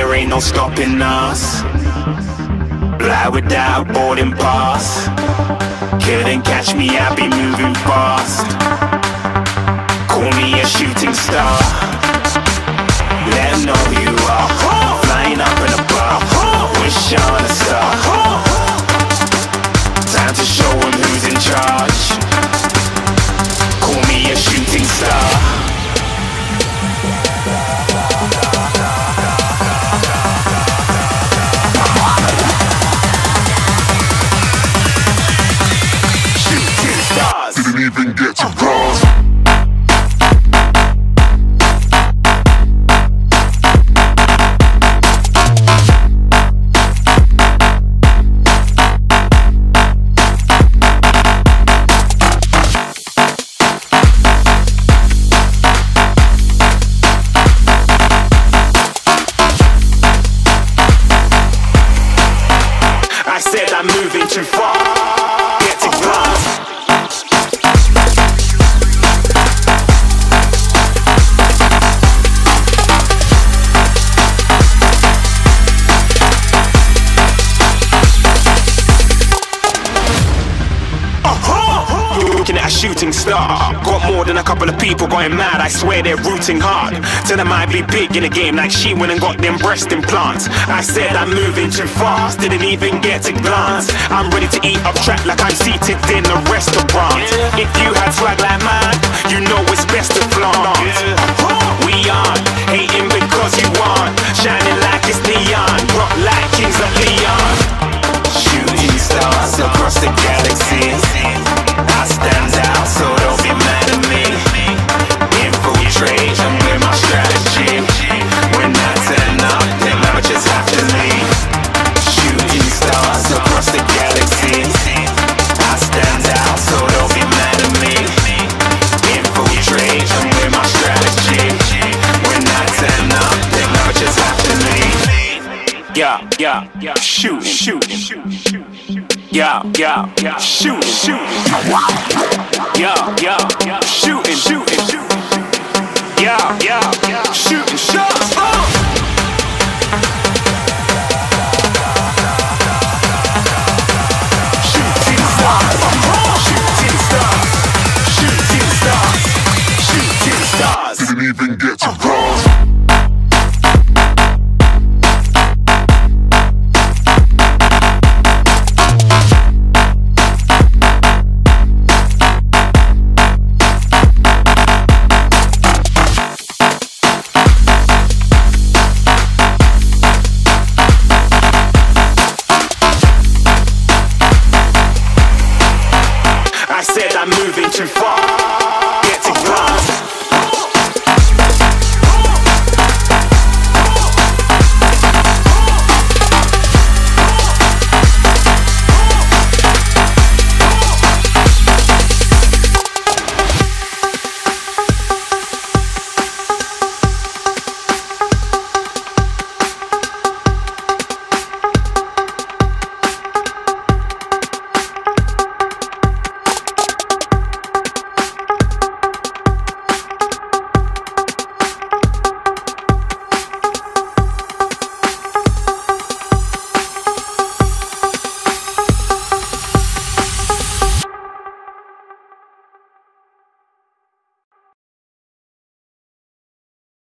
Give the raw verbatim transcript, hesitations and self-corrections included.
there ain't no stopping us. Fly without a boarding pass. Couldn't catch me, I'd be moving fast. Call me a shooting star. Let 'em know who you are. Flying up in a bar. Wish on a star. Time to show 'em who's in charge. Call me a shooting star. Didn't even get to cross. I said I'm moving too far. Get to glass. Looking at a shooting star. Got more than a couple of people going mad, I swear they're rooting hard. Tell them I'd be big in the game like she went and got them breast implants. I said I'm moving too fast, didn't even get to glance. I'm ready to eat up track like I'm seated in a restaurant. If you had swag like mine, you know it's best to flaunt. We aren't hating because you aren't shining like it's neon, rock like kings of Leon. Shooting stars across the galaxy. I stand out, so don't be mad at me. Infiltrate, I'm with my strategy. When I turn up, then I just have to leave. Shooting stars across the galaxy. I stand out, so don't be mad at me. Infiltrate, I'm with my strategy. When I turn up, then I just have to leave. Yeah, yeah, yeah, shooting, shooting, shooting. Yeah, yeah, yeah, shooting, shooting. Yeah, yeah, yeah, shooting, shooting, shooting. Yeah, yeah, yeah, shooting shots. Oh! Shooting stars, shooting stars, shooting stars, shooting stars. Didn't even get to cross.